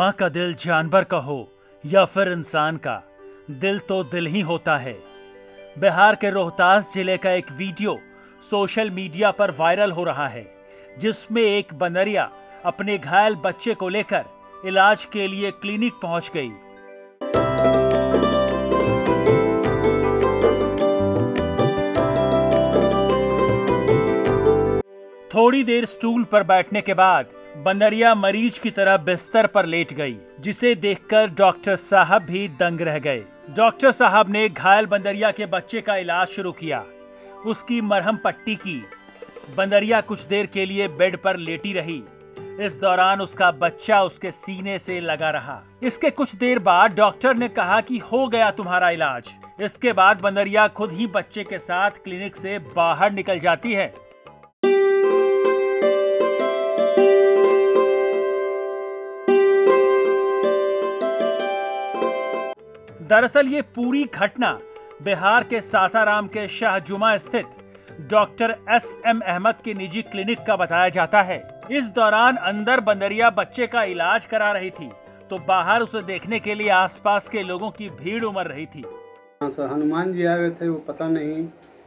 माँ का दिल जानवर का हो या फिर इंसान का, दिल तो दिल ही होता है। बिहार के रोहतास जिले का एक वीडियो सोशल मीडिया पर वायरल हो रहा है, जिसमें एक बंदरिया अपने घायल बच्चे को लेकर इलाज के लिए क्लिनिक पहुंच गई। थोड़ी देर स्टूल पर बैठने के बाद बंदरिया मरीज की तरह बिस्तर पर लेट गई, जिसे देखकर डॉक्टर साहब भी दंग रह गए। डॉक्टर साहब ने घायल बंदरिया के बच्चे का इलाज शुरू किया, उसकी मरहम पट्टी की। बंदरिया कुछ देर के लिए बेड पर लेटी रही। इस दौरान उसका बच्चा उसके सीने से लगा रहा। इसके कुछ देर बाद डॉक्टर ने कहा कि हो गया तुम्हारा इलाज। इसके बाद बंदरिया खुद ही बच्चे के साथ क्लिनिक से बाहर निकल जाती है। दरअसल ये पूरी घटना बिहार के सासाराम के शाहजुमा स्थित डॉक्टर SM अहमद के निजी क्लिनिक का बताया जाता है। इस दौरान अंदर बंदरिया बच्चे का इलाज करा रही थी, तो बाहर उसे देखने के लिए आसपास के लोगों की भीड़ उमड़ रही थी। सर, हनुमान जी आए हुए थे, वो पता नहीं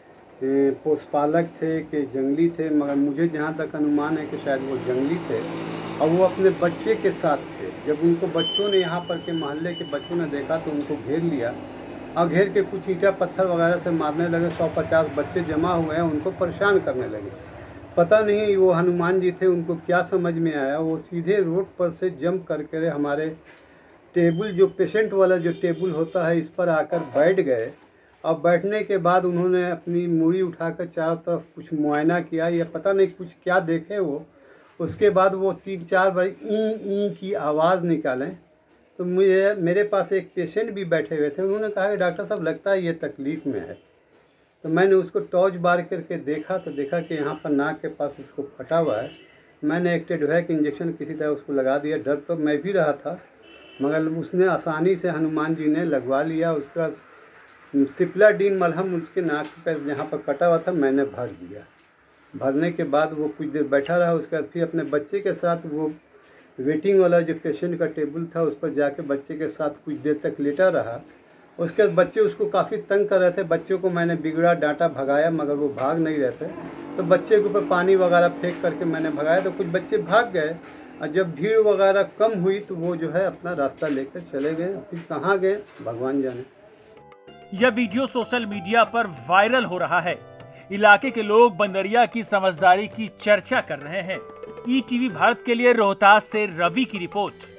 पशुपालक थे कि जंगली थे, मगर मुझे जहाँ तक अनुमान है कि शायद वो जंगली थे और वो अपने बच्चे के साथ थे। जब उनको बच्चों ने यहाँ पर के मोहल्ले के बच्चों ने देखा तो उनको घेर लिया और घेर के कुछ ईंटा पत्थर वगैरह से मारने लगे। 150 बच्चे जमा हुए हैं, उनको परेशान करने लगे। पता नहीं वो हनुमान जी थे, उनको क्या समझ में आया, वो सीधे रोड पर से जंप करके हमारे टेबल, जो पेशेंट वाला जो टेबल होता है, इस पर आकर बैठ गए। और बैठने के बाद उन्होंने अपनी मूड़ी उठाकर चारों तरफ कुछ मुआयना किया, या पता नहीं कुछ क्या देखे वो। उसके बाद वो 3-4 बार ई की आवाज़ निकालें। तो मेरे पास एक पेशेंट भी बैठे हुए थे, उन्होंने कहा कि डॉक्टर साहब लगता है ये तकलीफ़ में है। तो मैंने उसको टॉर्च बार करके देखा तो देखा कि यहाँ पर नाक के पास उसको फटा हुआ है। मैंने एक टेडवैक इंजेक्शन किसी तरह उसको लगा दिया। डर तो मैं भी रहा था, मगर उसने आसानी से हनुमान जी ने लगवा लिया। उसका सिप्लाडीन मलहम उसके नाक पे जहाँ पर कटा हुआ था मैंने भर दिया। भरने के बाद वो कुछ देर बैठा रहा। उसके बाद फिर अपने बच्चे के साथ वो वेटिंग वाला जो पेशेंट का टेबल था उस पर जाके बच्चे के साथ कुछ देर तक लेटा रहा। उसके बाद बच्चे उसको काफ़ी तंग कर रहे थे। बच्चों को मैंने बिगड़ा डांटा, भगाया, मगर वो भाग नहीं रहे थे। तो बच्चे के ऊपर पानी वगैरह फेंक करके मैंने भगाया, तो कुछ बच्चे भाग गए। और जब भीड़ वगैरह कम हुई तो वो जो है अपना रास्ता लेकर चले गए। फिर कहाँ गए भगवान जाने। यह वीडियो सोशल मीडिया पर वायरल हो रहा है। इलाके के लोग बंदरिया की समझदारी की चर्चा कर रहे हैं। ETV भारत के लिए रोहतास से रवि की रिपोर्ट।